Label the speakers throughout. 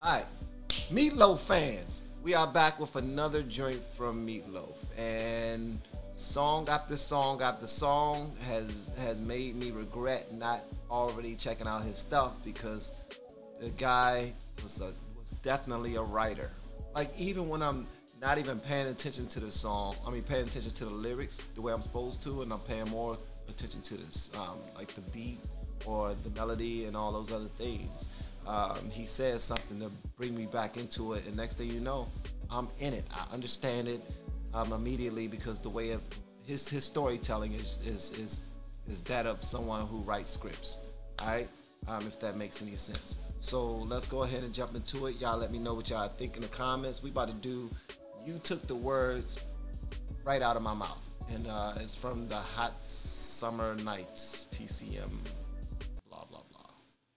Speaker 1: Alright, Meatloaf fans, we are back with another joint from Meatloaf, and song after song after song has made me regret not already checking out his stuff, because the guy was definitely a writer. Like, even when I'm not even paying attention to the song, I mean paying attention to the lyrics the way I'm supposed to, and I'm paying more attention to this, like the beat or the melody and all those other things. He says something to bring me back into it, and next thing you know, I'm in it. I understand it immediately, because the way of his storytelling is that of someone who writes scripts. All right, if that makes any sense. So let's go ahead and jump into it. Y'all let me know what y'all think in the comments. We about to do "You Took the Words Right Out of My Mouth," and it's from the Hot Summer Nights PCM. Blah blah blah.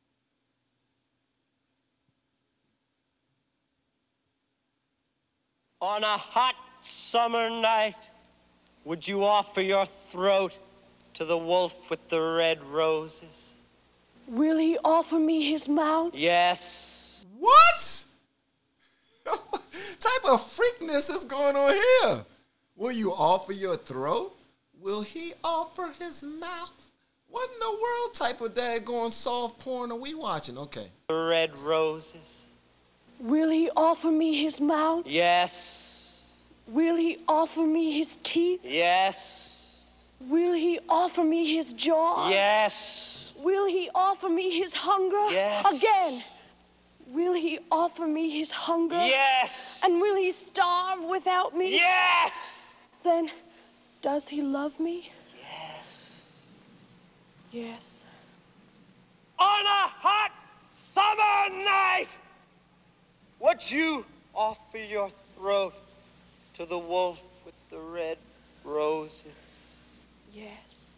Speaker 2: On a hot summer night, would you offer your throat to the wolf with the red roses?
Speaker 3: Will he offer me his mouth?
Speaker 2: Yes.
Speaker 1: What? What type of freakness is going on here? Will you offer your throat? Will he offer his mouth? What in the world type of daggone soft porn are we watching? Okay.
Speaker 2: The red roses.
Speaker 3: Will he offer me his mouth?
Speaker 2: Yes.
Speaker 3: Will he offer me his teeth?
Speaker 2: Yes.
Speaker 3: Will he offer me his jaws?
Speaker 2: Yes.
Speaker 3: Will he offer me his hunger?
Speaker 2: Yes.
Speaker 3: Again. Will he offer me his hunger?
Speaker 2: Yes.
Speaker 3: And will he starve without me?
Speaker 2: Yes.
Speaker 3: Then, does he love me?
Speaker 2: Yes.
Speaker 3: Yes.
Speaker 2: On a hot summer night, would you offer your throat to the wolf with the red roses?
Speaker 3: Yes.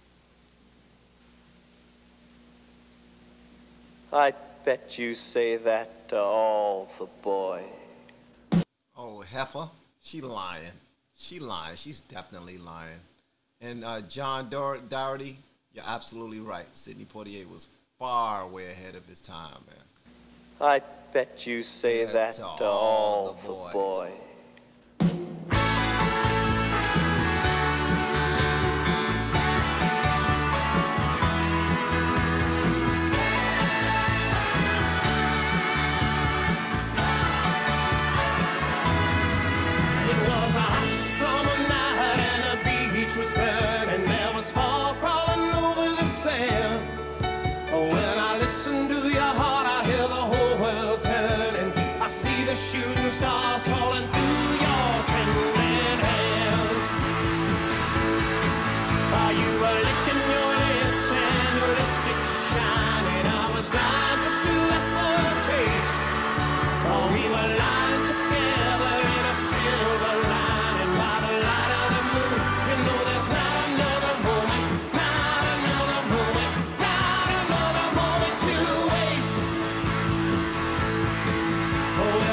Speaker 2: I bet you say that to all the boys.
Speaker 1: Oh, heifer. She lying. She lying. She's definitely lying. And John Doherty, you're absolutely right. Sidney Poitier was far way ahead of his time, man.
Speaker 2: I bet you say that to all the boys.
Speaker 4: Shooting stars falling through your trembling hands. While you were licking your lips and your lipstick shining, I was blind just to ask for a taste. Oh, we were lying together in a silver lining by the light of the moon. You know there's not another moment, not another moment, not another moment to waste. Oh, well,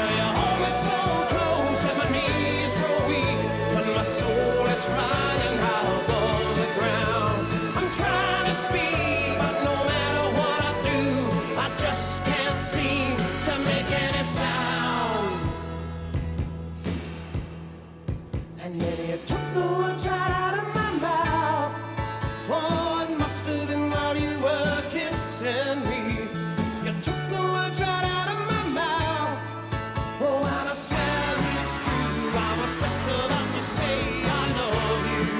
Speaker 4: and then you took the words right out of my mouth. Oh, it must have been while you were kissing me. You took the words right out of my mouth. Oh, and I swear it's true, I was just about to say I love you.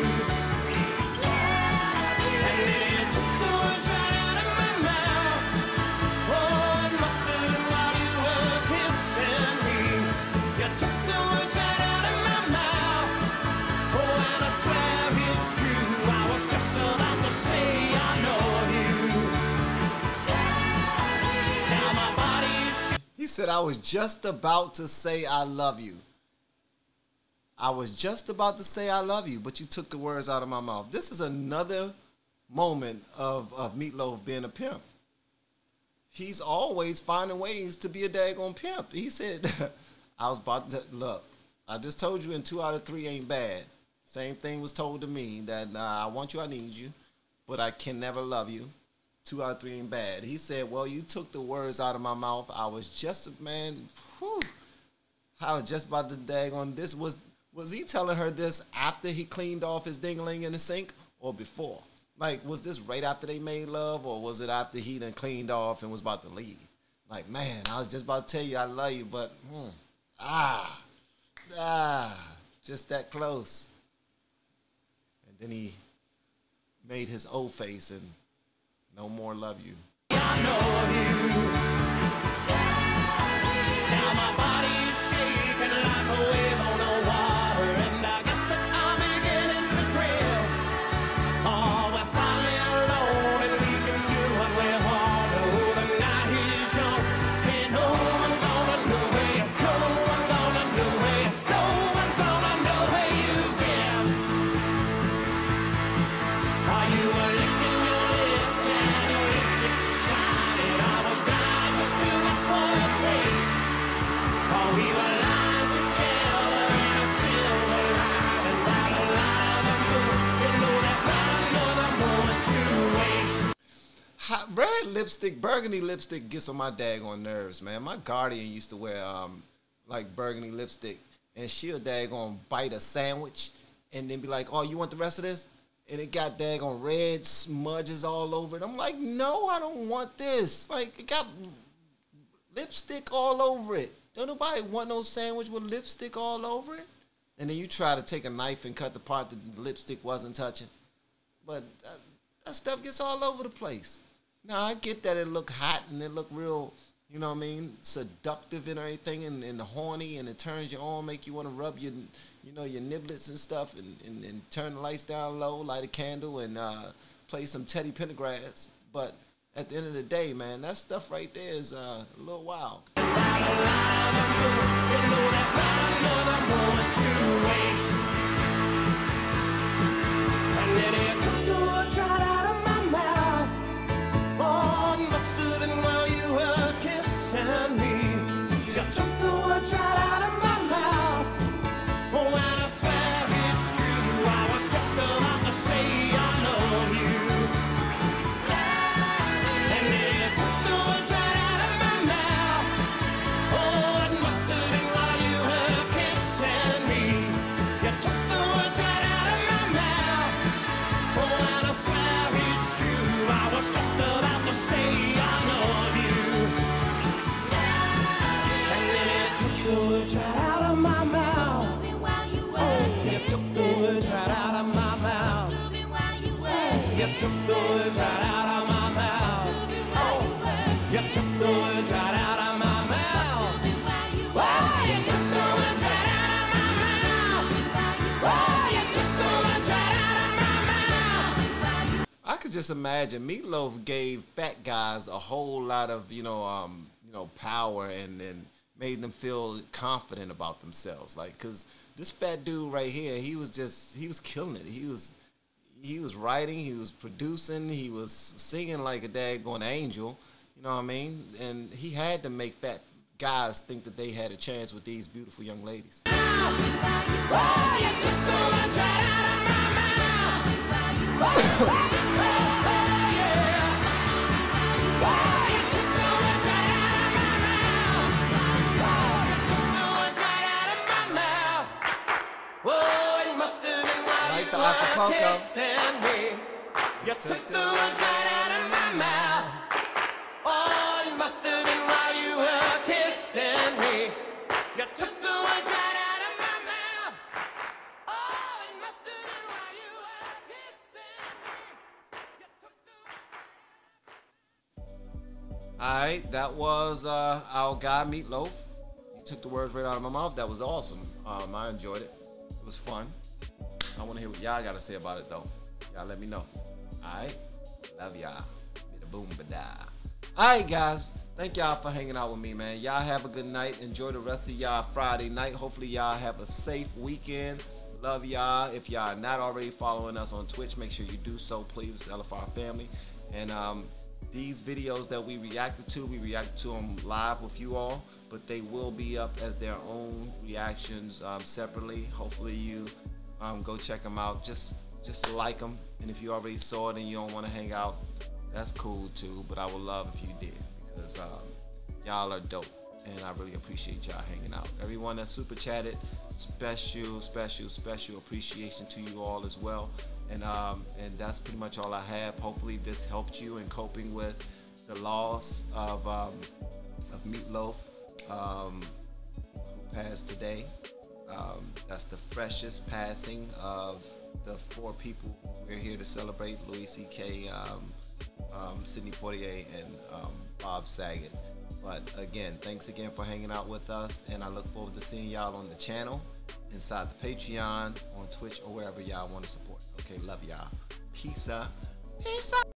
Speaker 4: And then you took the words right out of my mouth. Oh, it must have been while you were kissing me. You took the words right out of my mouth. Oh, and I swear it's true, I was just about to say I love you. Now my body is
Speaker 1: He said, I was just about to say I love you. I was just about to say I love you, but you took the words out of my mouth. This is another moment of Meatloaf being a pimp. He's always finding ways to be a daggone pimp. He said, I was about to, look, I just told you, and 2 out of 3 ain't bad. Same thing was told to me, that I want you, I need you, but I can never love you. 2 out of 3 ain't bad. He said, well, you took the words out of my mouth. I was just, man, whew, I was just about to dag on this. Was he telling her this after he cleaned off his ding-a-ling in the sink or before? Like, was this right after they made love, or was it after he done cleaned off and was about to leave? Like, man, I was just about to tell you I love you, but, just that close. And then he made his O face and no more love you.
Speaker 4: I know you. Now my body is shaking like a wave on the water, and I guess that I'm beginning to grill. Oh, we're finally alone, and we can do what we want. Oh, the night is young, and no one's gonna know where you go. No one's gonna know where you go. No one's gonna know where you've been. Are you licking your lips and your lipstick shining? I was blind just to ask for a taste. Oh, we were lying together in a silver light, and by the light of the moon, you know that's not another moment to waste.
Speaker 1: Red lipstick, burgundy lipstick gets on my daggone nerves, man. My guardian used to wear like burgundy lipstick, and she'll daggone bite a sandwich and then be like, oh, you want the rest of this? And it got daggone red smudges all over it. I'm like, no, I don't want this. Like, it got lipstick all over it. Don't nobody want no sandwich with lipstick all over it? And then you try to take a knife and cut the part that the lipstick wasn't touching. But that stuff gets all over the place. Now, I get that it look hot and it look real, you know what I mean, seductive and everything, and horny, and it turns you on, make you want to rub your, you know, your niblets and stuff, and turn the lights down low, light a candle, and play some Teddy Pendergrass. But at the end of the day, man, that stuff right there is a little wild. Just imagine Meatloaf gave fat guys a whole lot of power and made them feel confident about themselves, like, because this fat dude right here, he was killing it. He was writing, he was producing, he was singing like a daggone angel, you know what I mean? And he had to make fat guys think that they had a chance with these beautiful young ladies. Like the Acapulco. You took the words right out of my mouth. Oh, it must have been while you were kissing me. You took the words right out of my mouth. Oh, it must have been while you were kissing me. You took the words. Alright, that was our guy Meatloaf. He took the words right out of my mouth. That was awesome. I enjoyed it. It was fun. I want to hear what y'all got to say about it, though. Y'all let me know. Alright? Love y'all. Bada boom, bada. Alright, guys. Thank y'all for hanging out with me, man. Y'all have a good night. Enjoy the rest of y'all Friday night. Hopefully, y'all have a safe weekend. Love y'all. If y'all are not already following us on Twitch, make sure you do so, please. It's LFR family. And these videos that we reacted to them live with you all, but they will be up as their own reactions separately. Hopefully, you go check them out. Just like them. And if you already saw it and you don't want to hang out, that's cool too. But I would love if you did, because y'all are dope, and I really appreciate y'all hanging out. Everyone that super chatted, special appreciation to you all as well. And that's pretty much all I have. Hopefully this helped you in coping with the loss of Meatloaf, who passed today. That's the freshest passing of the 4 people we're here to celebrate: Louis C.K., Sidney Poitier, and Bob Saget. But again, thanks again for hanging out with us, and I look forward to seeing y'all on the channel, inside the Patreon, on Twitch, or wherever y'all want to support. Okay, love y'all. Peace out. Peace out.